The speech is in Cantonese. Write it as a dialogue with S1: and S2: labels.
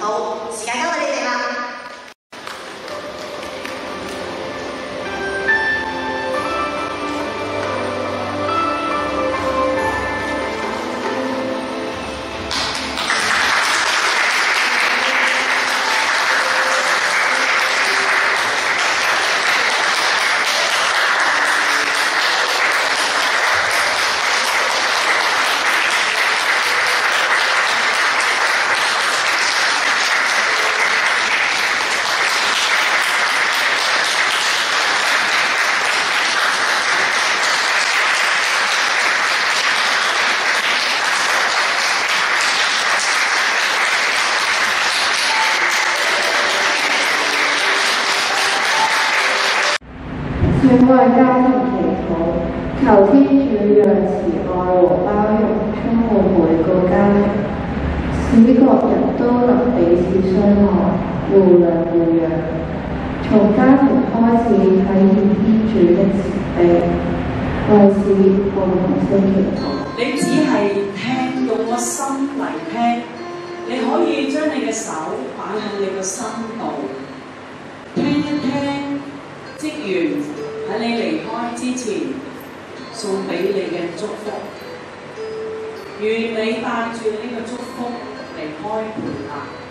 S1: 好，時間交俾你哋啦。
S2: 全為家庭祈禱，求天主讓慈愛和包容充滿每個家庭，使各人都能彼此相愛、互諒互讓，從家庭開始體現天主的慈悲。為此，共同聖祈禱。
S3: 你只係聽，用個心嚟聽，你可以將你嘅手擺喺你個心度，聽一聽職員喺你離開之前送俾你嘅祝福，願你帶住呢個祝福離開培靈。